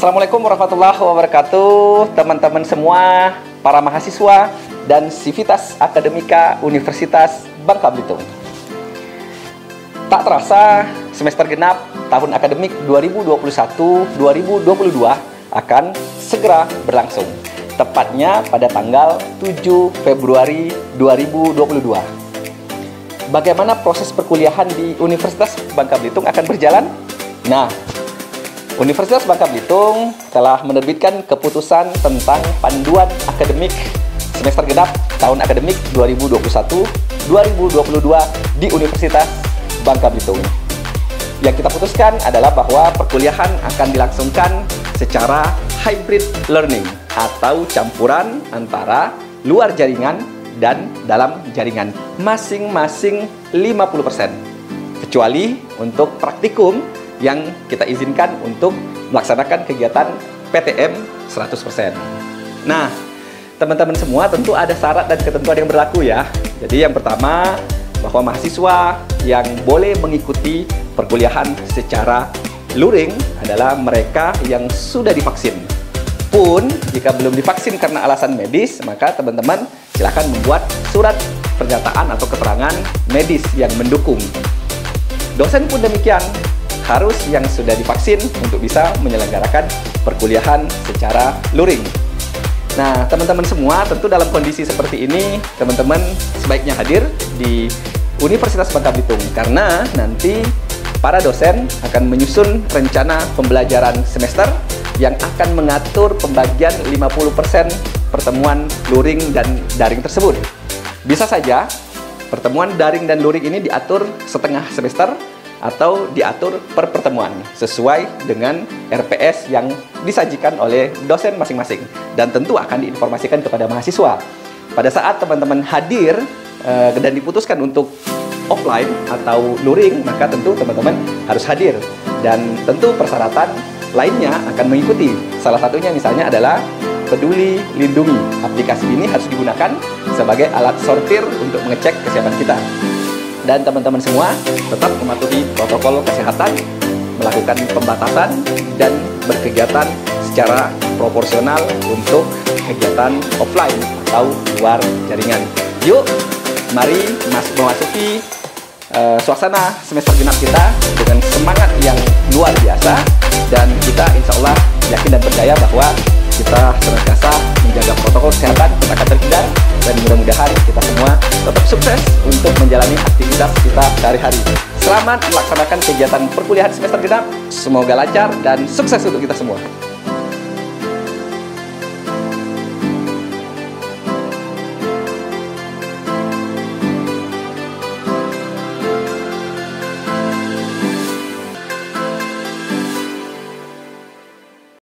Assalamualaikum warahmatullahi wabarakatuh, teman-teman semua, para mahasiswa dan Sivitas Akademika Universitas Bangka Belitung. Tak terasa, semester genap tahun akademik 2021-2022 akan segera berlangsung, tepatnya pada tanggal 7 Februari 2022. Bagaimana proses perkuliahan di Universitas Bangka Belitung akan berjalan? Nah, Universitas Bangka Belitung telah menerbitkan keputusan tentang panduan akademik semester genap tahun akademik 2021-2022 di Universitas Bangka Belitung. Yang kita putuskan adalah bahwa perkuliahan akan dilangsungkan secara hybrid learning atau campuran antara luar jaringan dan dalam jaringan, masing-masing 50%, kecuali untuk praktikum yang kita izinkan untuk melaksanakan kegiatan PTM 100%. Nah, teman-teman semua tentu ada syarat dan ketentuan yang berlaku ya. Jadi yang pertama, bahwa mahasiswa yang boleh mengikuti perkuliahan secara luring adalah mereka yang sudah divaksin. Pun jika belum divaksin karena alasan medis, maka teman-teman silakan membuat surat pernyataan atau keterangan medis yang mendukung. Dosen pun demikian, harus yang sudah divaksin untuk bisa menyelenggarakan perkuliahan secara luring. Nah, teman-teman semua, tentu dalam kondisi seperti ini, teman-teman sebaiknya hadir di Universitas Bangka Belitung, karena nanti para dosen akan menyusun rencana pembelajaran semester yang akan mengatur pembagian 50% pertemuan luring dan daring tersebut. Bisa saja pertemuan daring dan luring ini diatur setengah semester atau diatur per pertemuan sesuai dengan RPS yang disajikan oleh dosen masing-masing, dan tentu akan diinformasikan kepada mahasiswa. Pada saat teman-teman hadir dan diputuskan untuk offline atau luring, maka tentu teman-teman harus hadir, dan tentu persyaratan lainnya akan mengikuti. Salah satunya misalnya adalah Peduli Lindungi. Aplikasi ini harus digunakan sebagai alat sortir untuk mengecek kesiapan kita. Dan teman-teman semua tetap mematuhi protokol kesehatan, melakukan pembatasan, dan berkegiatan secara proporsional untuk kegiatan offline atau luar jaringan. Yuk, mari memasuki suasana semester genap kita dengan semangat yang luar biasa, dan kita insya Allah yakin dan percaya bahwa kita senantiasa menjaga protokol kesehatan, kita akan terhindar, dan mudah-mudahan kita semua tetap sukses untuk menjalani aktivitas kita sehari-hari. Selamat melaksanakan kegiatan perkuliahan semester genap, semoga lancar dan sukses untuk kita semua.